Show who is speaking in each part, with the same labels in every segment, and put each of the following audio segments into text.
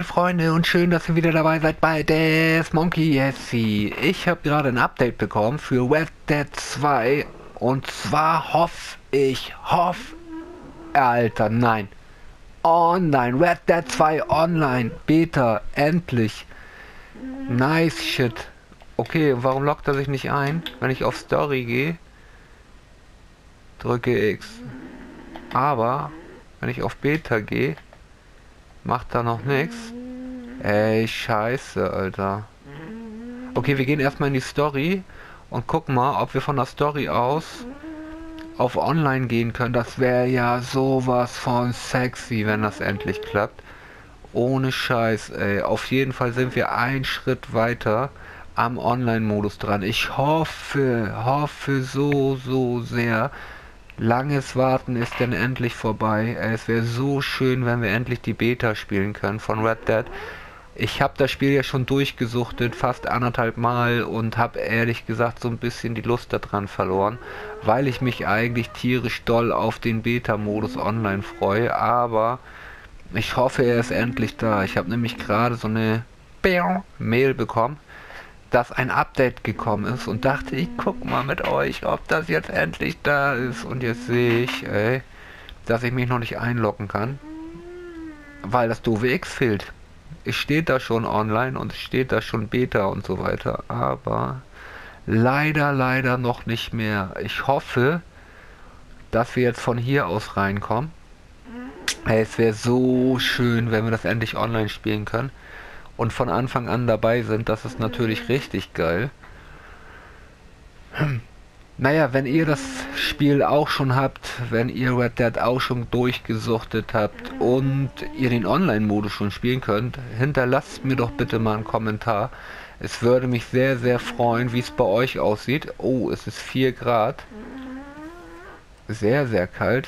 Speaker 1: Freunde, und schön, dass ihr wieder dabei seid bei Death Monkey SC. Ich habe gerade ein Update bekommen für Red Dead 2 und zwar Alter, nein. Online, Red Dead 2 Online, Beta, endlich. Nice shit. Okay, warum lockt er sich nicht ein? Wenn ich auf Story gehe, drücke X. Aber, wenn ich auf Beta gehe, macht er noch nichts. Ey, scheiße, Alter. Okay, wir gehen erstmal in die Story und gucken mal, ob wir von der Story aus auf Online gehen können. Das wäre ja sowas von sexy, wenn das endlich klappt. Ohne Scheiß, ey. Auf jeden Fall sind wir einen Schritt weiter am Online-Modus dran. Ich hoffe so sehr. Langes Warten ist denn endlich vorbei. Es wäre so schön, wenn wir endlich die Beta spielen können von Red Dead. Ich habe das Spiel ja schon durchgesuchtet, fast anderthalb Mal, und habe ehrlich gesagt so ein bisschen die Lust daran verloren, weil ich mich eigentlich tierisch doll auf den Beta-Modus online freue, aber ich hoffe, er ist endlich da. Ich habe nämlich gerade so eine Mail bekommen, dass ein Update gekommen ist und dachte, ich guck mal mit euch, ob das jetzt endlich da ist. Und jetzt sehe ich, ey, dass ich mich noch nicht einloggen kann, weil das doofe X fehlt. Es steht da schon online und es steht da schon Beta und so weiter, aber leider noch nicht mehr. Ich hoffe, dass wir jetzt von hier aus reinkommen. Hey, es wäre so schön, wenn wir das endlich online spielen können und von Anfang an dabei sind. Das ist natürlich richtig geil. Naja, wenn ihr das Spiel auch schon habt, wenn ihr Red Dead auch schon durchgesuchtet habt und ihr den Online-Modus schon spielen könnt, hinterlasst mir doch bitte mal einen Kommentar. Es würde mich sehr freuen, wie es bei euch aussieht. Oh, es ist 4 Grad. Sehr kalt.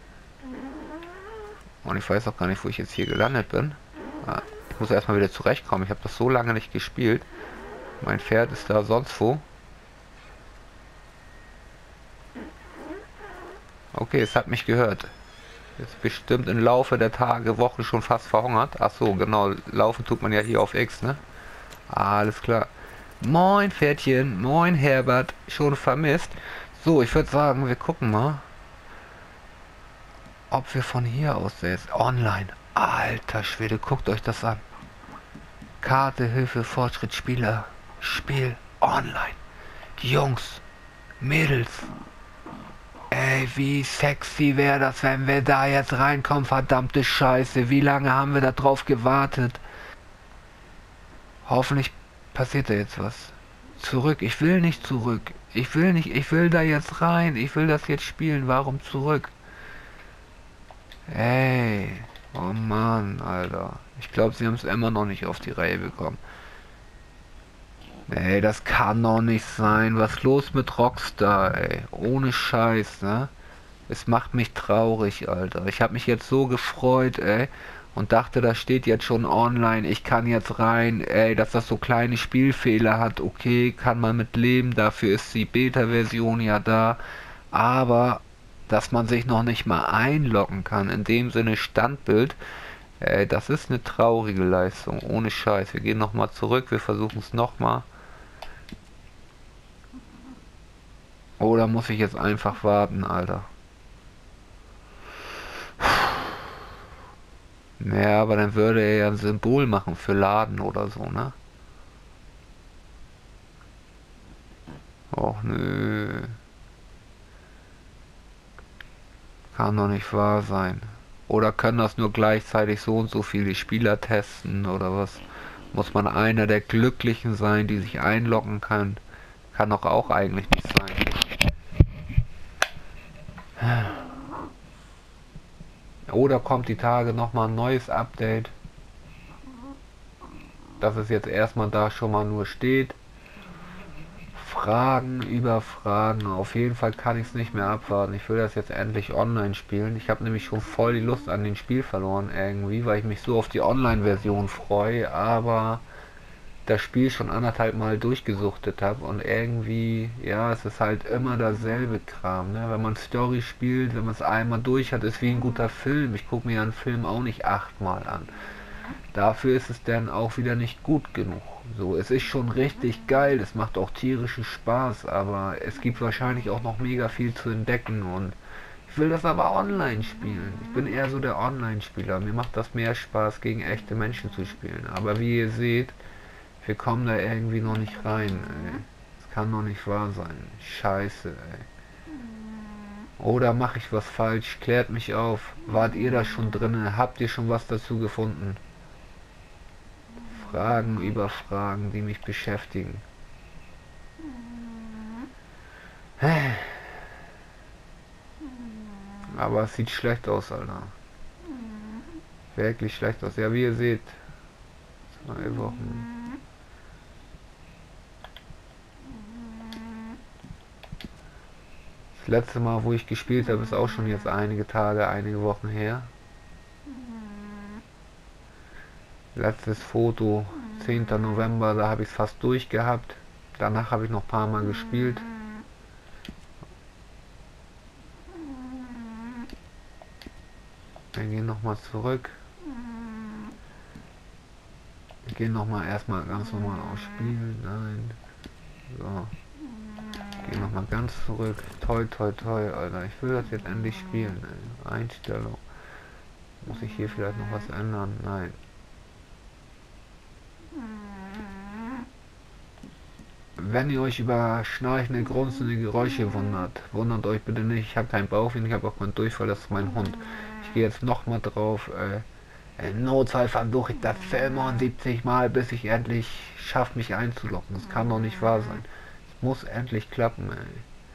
Speaker 1: Und ich weiß auch gar nicht, wo ich jetzt hier gelandet bin. Ich muss erstmal wieder zurechtkommen. Ich habe das so lange nicht gespielt. Mein Pferd ist da sonst wo. Okay, es hat mich gehört. Ist bestimmt im Laufe der Tage, Wochen schon fast verhungert. Ach so, genau. Laufen tut man ja hier auf X, ne? Alles klar. Moin Pferdchen, moin Herbert. Schon vermisst. So, ich würde sagen, wir gucken mal, ob wir von hier aus jetzt online. Alter Schwede, guckt euch das an. Karte, Hilfe, Fortschritt, Spieler. Spiel online. Jungs, Mädels. Ey, wie sexy wäre das, wenn wir da jetzt reinkommen, verdammte Scheiße. Wie lange haben wir da drauf gewartet? Hoffentlich passiert da jetzt was. Zurück, ich will nicht zurück. Ich will da jetzt rein. Ich will das jetzt spielen. Warum zurück? Ey, oh Mann, Alter. Ich glaube, sie haben es immer noch nicht auf die Reihe bekommen. Ey, das kann doch nicht sein. Was ist los mit Rockstar, ey? Ohne Scheiß, ne? Es macht mich traurig, Alter. Ich habe mich jetzt so gefreut, ey. Und dachte, das steht jetzt schon online. Ich kann jetzt rein, ey. Dass das so kleine Spielfehler hat, okay, kann man mit leben. Dafür ist die Beta-Version ja da. Aber, dass man sich noch nicht mal einloggen kann, in dem Sinne Standbild, ey, das ist eine traurige Leistung. Ohne Scheiß. Wir gehen nochmal zurück. Wir versuchen es nochmal. Oder muss ich jetzt einfach warten, Alter? Ja, aber dann würde er ja ein Symbol machen für Laden oder so, ne? Och nö. Kann doch nicht wahr sein. Oder können das nur gleichzeitig so und so viele Spieler testen oder was? Muss man einer der Glücklichen sein, die sich einloggen kann? Kann doch auch eigentlich nicht sein. Oder kommt die Tage nochmal ein neues Update, dass es jetzt erstmal da schon mal nur steht. Fragen über Fragen. Auf jeden Fall kann ich es nicht mehr abwarten. Ich will das jetzt endlich online spielen. Ich habe nämlich schon voll die Lust an dem Spiel verloren irgendwie, weil ich mich so auf die Online-Version freue, aber das Spiel schon anderthalb Mal durchgesuchtet habe und irgendwie, ja, es ist halt immer dasselbe Kram, ne? Wenn man Story spielt, wenn man es einmal durch hat, ist wie ein guter Film. Ich gucke mir einen Film auch nicht 8-mal an. dafür ist es dann auch wieder nicht gut genug. So, es ist schon richtig geil, es macht auch tierischen Spaß, aber es gibt wahrscheinlich auch noch mega viel zu entdecken und ich will das aber online spielen. Ich bin eher so der Online-Spieler. Mir macht das mehr Spaß, gegen echte Menschen zu spielen. Aber wie ihr seht, wir kommen da irgendwie noch nicht rein, ey. Das kann doch nicht wahr sein. Scheiße, ey. Oder mache ich was falsch? Klärt mich auf. Wart ihr da schon drinne? Habt ihr schon was dazu gefunden? Fragen über Fragen, die mich beschäftigen. Aber es sieht schlecht aus, Alter. Wirklich schlecht aus. Ja, wie ihr seht. 2 Wochen. Das letzte Mal, wo ich gespielt habe, ist auch schon jetzt einige Tage, einige Wochen her. Letztes Foto, 10. November, da habe ich es fast durchgehabt. Danach habe ich noch ein paar Mal gespielt. Wir gehen nochmal zurück. Wir gehen nochmal erstmal ganz normal auf Spielen. Nein. So. Gehen nochmal ganz zurück. Toi, toi, toi, Alter. Ich will das jetzt endlich spielen, ey. Einstellung. Muss ich hier vielleicht noch was ändern? Nein. Wenn ihr euch über schnarchende, grunzende Geräusche wundert euch bitte nicht. Ich habe keinen Bauchweh, ich habe auch keinen Durchfall, das ist mein Hund. Ich gehe jetzt nochmal drauf. Im Notfall versuche ich das 75 Mal, bis ich endlich schaffe, mich einzuloggen. Das kann doch nicht wahr sein. Es muss endlich klappen, ey.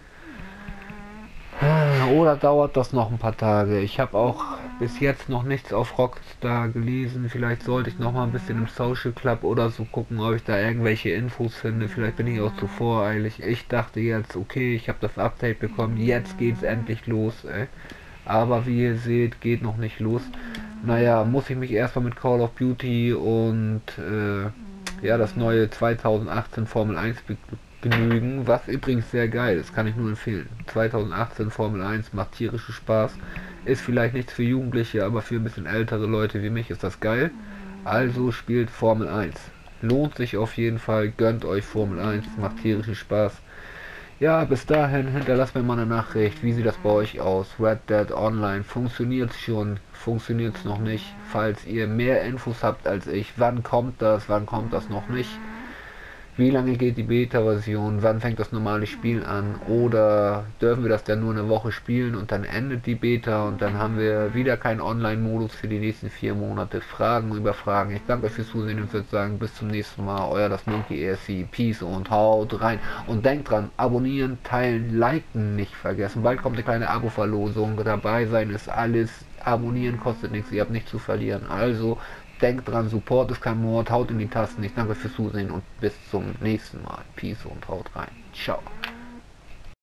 Speaker 1: Oder dauert das noch ein paar Tage? Ich habe auch bis jetzt noch nichts auf Rockstar gelesen. Vielleicht sollte ich noch mal ein bisschen im Social Club oder so gucken, ob ich da irgendwelche Infos finde. Vielleicht bin ich auch zu voreilig. Ich dachte jetzt, okay, ich habe das Update bekommen. Jetzt geht's endlich los, ey. Aber wie ihr seht, geht noch nicht los. Naja, muss ich mich erstmal mit Call of Duty und ja, das neue 2018 Formel 1 begnügen, was übrigens sehr geil ist, kann ich nur empfehlen. 2018 Formel 1 macht tierische Spaß, ist vielleicht nichts für Jugendliche, aber für ein bisschen ältere Leute wie mich ist das geil. Also spielt Formel 1. Lohnt sich auf jeden Fall, gönnt euch Formel 1, macht tierischen Spaß. Ja, bis dahin hinterlasst mir mal eine Nachricht, wie sieht das bei euch aus? Red Dead Online, funktioniert es schon? Funktioniert es noch nicht? Falls ihr mehr Infos habt als ich, wann kommt das noch nicht? Wie lange geht die Beta-Version? Wann fängt das normale Spiel an? Oder dürfen wir das dann nur eine Woche spielen und dann endet die Beta und dann haben wir wieder keinen Online-Modus für die nächsten 4 Monate? Fragen über Fragen. Ich danke euch fürs Zusehen und würde sagen, bis zum nächsten Mal. Euer das Monkey ESC. Peace und haut rein. Und denkt dran, abonnieren, teilen, liken nicht vergessen. Bald kommt eine kleine Abo-Verlosung. Dabei sein ist alles. Abonnieren kostet nichts. Ihr habt nichts zu verlieren. Also denkt dran, Support ist kein Mord, haut in die Tasten. Ich danke fürs Zusehen und bis zum nächsten Mal. Peace und haut rein. Ciao.